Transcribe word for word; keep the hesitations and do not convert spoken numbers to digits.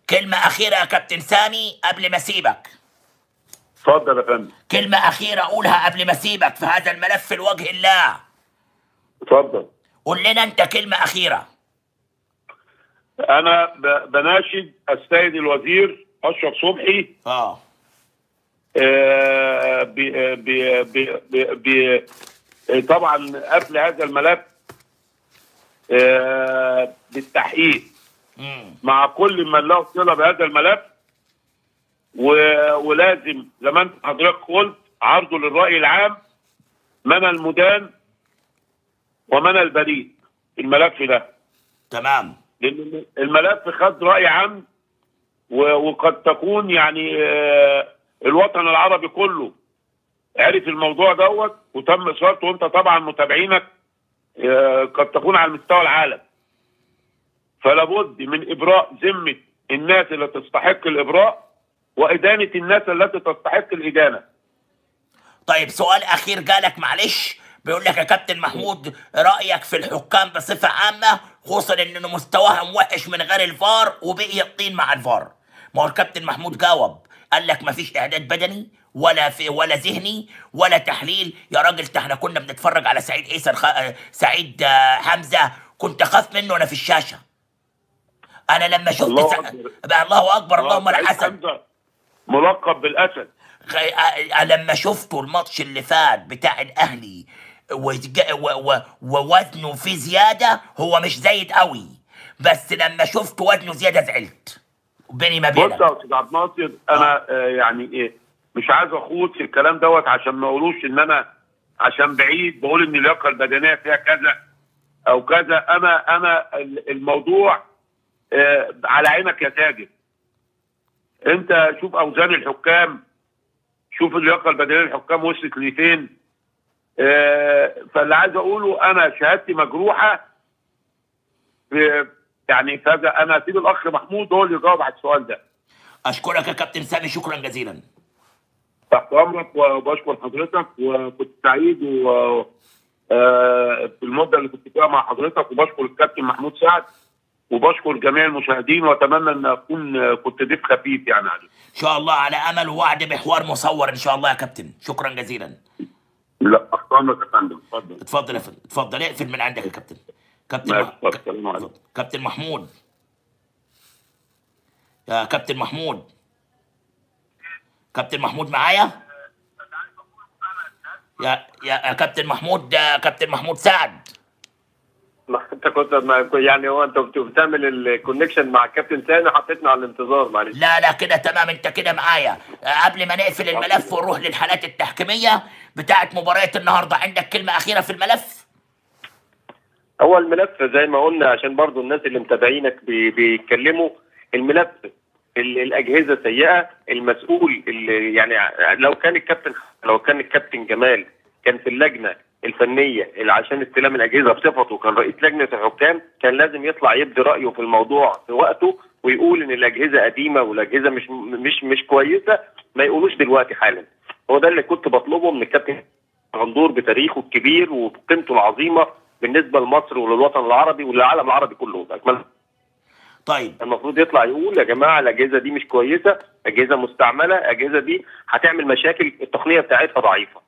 كلمة أخيرة يا كابتن سامي قبل ما أسيبك. اتفضل يا فندم. كلمة أخيرة أقولها قبل ما أسيبك في هذا الملف لوجه الله. اتفضل. قول لنا أنت كلمة أخيرة. أنا بناشد السيد الوزير أشرف صبحي آه آه ب ب ب ب طبعا قبل هذا الملف آه بالتحقيق مم. مع كل من له صلة بهذا الملف، ولازم زي ما انت حضرتك قلت عرضه للرأي العام من المدان ومن البريء الملف ده. تمام. لأن الملف خد رأي عام وقد تكون يعني الوطن العربي كله عرف الموضوع دوت وتم إثارته، وأنت طبعا متابعينك قد تكون على مستوى العالم. فلا بد من إبراء ذمة الناس اللي تستحق الإبراء وإدانة الناس التي تستحق الإدانة. طيب سؤال أخير جالك معلش، بيقول لك يا كابتن محمود رأيك في الحكام بصفة عامة، خصوصا إن مستواهم وحش من غير الفار وبقي الطين مع الفار. ما هو الكابتن محمود جاوب قال لك مفيش إعداد بدني ولا في ولا ذهني ولا تحليل. يا راجل ده احنا كنا بنتفرج على سعيد عيسى خ... سعيد حمزة، كنت أخاف منه أنا في الشاشة. أنا لما شفت الله سع... أكبر الله أكبر اللهم لا حسن، ملقب بالأسد. لما شفتوا الماتش اللي فات بتاع الاهلي ووزنه فيه زياده، هو مش زايد قوي بس لما شفت وزنه زياده زعلت بيني ما بينك. بص يا استاذ عبد الناصر، انا آه يعني ايه مش عايز اخوض في الكلام دوت عشان ما اقولوش ان انا عشان بعيد بقول ان اللياقه البدنيه فيها كذا او كذا. انا انا الموضوع آه على عينك يا تاجر. انت شوف اوزان الحكام، شوف اللياقه البدنيه للحكام وصلت لفين. آه فاللي عايز اقوله انا شهادتي مجروحه يعني كذا. انا اسيب الاخ محمود هو اللي يجاوب على السؤال ده. اشكرك يا كابتن سامي، شكرا جزيلا. تحت امرك وبشكر حضرتك، وكنت سعيد و آه في المده اللي كنت فيها مع حضرتك، وبشكر الكابتن محمود سعد وبشكر جميع المشاهدين، واتمنى ان اكون كنت ضيف خفيف يعني عليك. ان شاء الله على امل ووعد بحوار مصور ان شاء الله يا كابتن. شكرا جزيلا. لا احترمك يا فندم. اتفضل. اتفضل يا فندم، اتفضل اقفل من عندك يا كابتن. كابتن مح... ك... كابتن محمود، يا كابتن محمود، كابتن محمود معايا؟ يا يا كابتن محمود، كابتن محمود سعد. ما انت كنت يعني هو انت بتعمل الكونكشن مع الكابتن ثاني حطيتنا على الانتظار معلش. لا لا كده تمام، انت كده معايا. قبل ما نقفل الملف ونروح للحالات التحكيميه بتاعه مباراه النهارده، عندك كلمه اخيره في الملف؟ هو الملف زي ما قلنا عشان برضو الناس اللي متابعينك بي بيتكلموا، الملف الاجهزه سيئه، المسؤول اللي يعني لو كان الكابتن لو كان الكابتن جمال كان في اللجنه الفنيه اللي عشان استلام الاجهزه بصفته كان رئيس لجنه الحكام، كان لازم يطلع يبدي رايه في الموضوع في وقته ويقول ان الاجهزه قديمه والاجهزه مش مش مش كويسه، ما يقولوش دلوقتي حالا. هو ده اللي كنت بطلبه من الكابتن غندور بتاريخه الكبير وبقيمته العظيمه بالنسبه لمصر وللوطن العربي وللعالم العربي كله. اكمل. طيب المفروض يطلع يقول يا جماعه الاجهزه دي مش كويسه، اجهزه مستعمله، الاجهزه دي هتعمل مشاكل، التقنيه بتاعتها ضعيفه.